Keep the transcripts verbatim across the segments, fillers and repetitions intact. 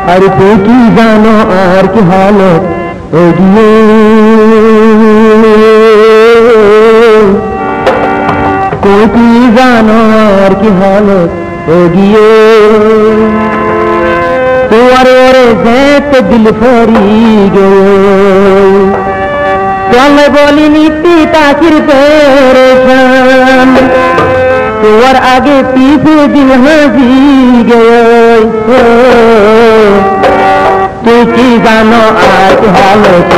अरे तू की जानो आर की हालत होगी तू की जानो आर की हालत होगी तू अरे अरे जैत दिल फरी गयो चल बोली नीति ताकिर परेशान तू और आगे पीछे दिल हंसी गयो तू की जानो आज हालत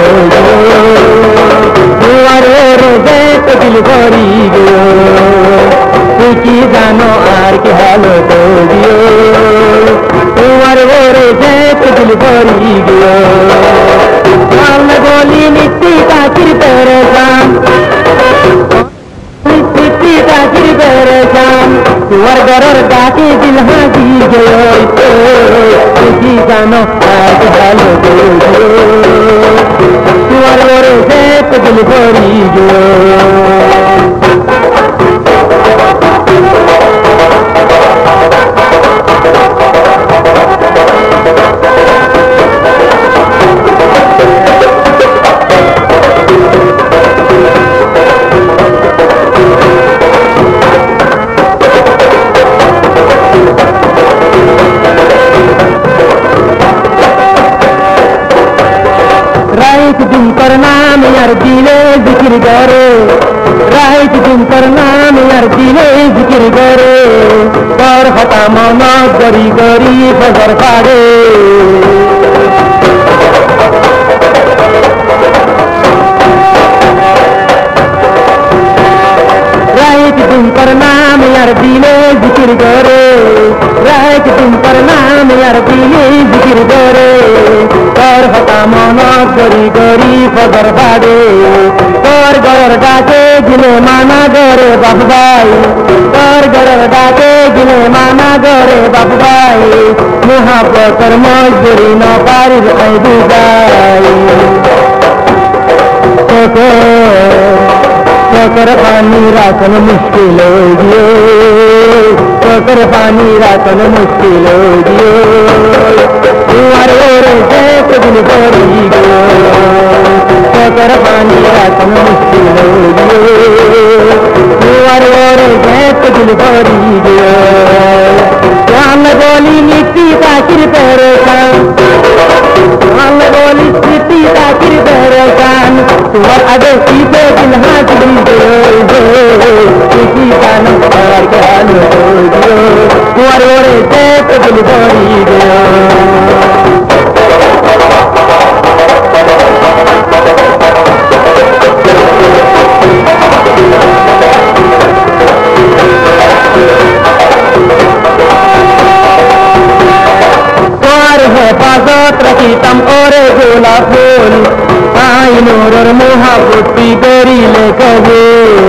तू अरे अरे जैत दिल फरी गयो तू की जानो आर की हालत तू अरे अरे जैत दिल फरी गयो बोली नित्ती ताकिर परेशान नित्ती ताकिर परेशान तुअर गरर डाके दिल हंसी गयो तुझी जानो आज हालत तुअर गरर जैत दिल भरी गयो तुम पर नाम यार दिले जिक्र करे राइट तुम पर नाम यार दिले जिक्र करे और खता मना गरी गरी फजर पाड़े राइट तुम पर नाम यार दिले जिक्र करे राइट तुम पर नाम यार दिले जिक्र करे और हता मना गरी गरी फजर पाड़े और गरर डाके जिले माना गरे बाप भाई और गरर डाके जिले माना गरे बाप भाई मुहाबतर मजदूरी न पारी ऐदू भाई चोकर पानी रातन मुश्किल हो गयो चोकर पानी रातन मुश्किल हो गयो तुअर ओरे जैत दिल भरी गयो चोकर पानी रातन मुश्किल हो गयो तुअर ओरे जैत दिल भरी गयो जान बोली नीति ताकिर परेशान जान बोली नीति ताकिर परेशान तुअर आगे पीछे दिल हाजिरी किसी का नमस्कार के हालत हो गयो तुअर ओरे जैत दिल भरी गयो हिफाजत रखी तम और गोला फूल आई नूर और मुहाबती गरी ले कबू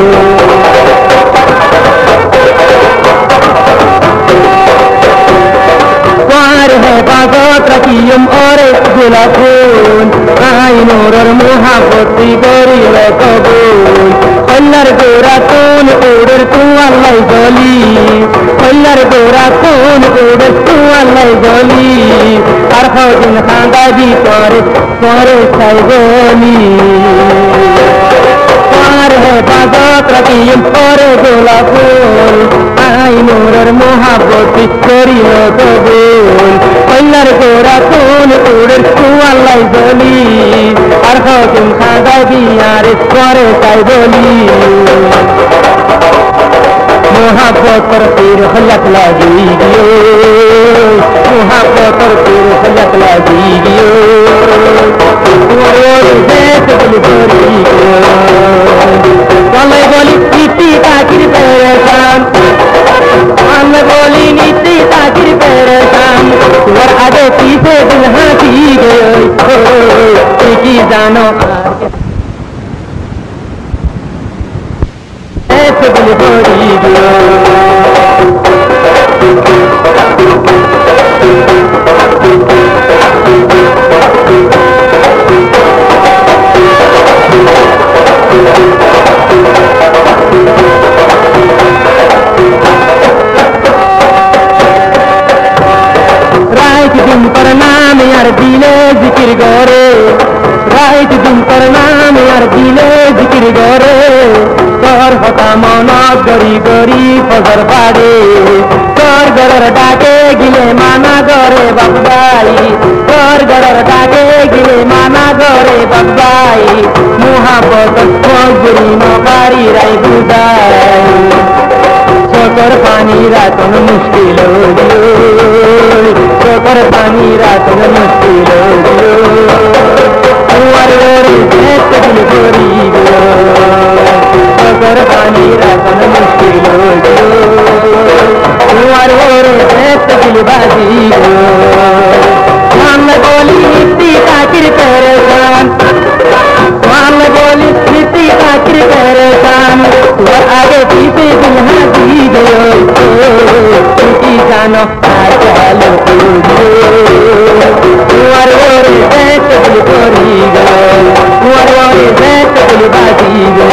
द्वार हिफाजत रखी हम और गोला फूल आई नूर और मुहाबती गरी ले कबूल कल्लर गोरा कौन ओडर तू अल्लाह गली कल्लर गोरा कौन ओडर तू अल्लाह गली अरफा दिन खांदा भी तोरे तोरे साइगोली तार है बाजात रकीम और गोला फूल आई नूर और मोहब्बत करी लो कबूल कल्लर गोरा कौन ओडर तू अल्लाह गली अरफा दिन खांदा भी यार तोरे साइगोली मोहब्बत पर तीर खलक लगी गयो मोहब्बत पर तीर खलक लगी गयो और जैत दिल भरी गयो कल बोली नीति ताकिर परेशान हम बोली नीति ताकिर परेशान और आगे पीछे दिल हंसी गयो की जानो दिल भरी गयो দিন তোর নামে আর দিলে জিকির করে তোর হতা মনত গরি গরি ফজর পাড়ে তোর গড়ের ডাকে গিলে মানা গরে বাবাই তোর গড়ের ডাকে গিলে মানা গরে বাবাই মুহাবত ফজরি নকারি রাই বুঝাই চোখের পানি রাতন মুশকিল চোখের পানি রাতন মুশকিল তোমার ওরে যেতে দিল করি চোখের পানি রাতন মুশকিল তোমার ওরে যেতে দিল বাজি সামনে বলি নীতি চাকরি পেরেছান সামনে বলি নীতি চাকরি পেরেছান তোর আগে পিছে দিল হাজি কি জানো চালো তোমার ওরে যেতে দিল করি তোমার ওরে যেতে দিল বাজি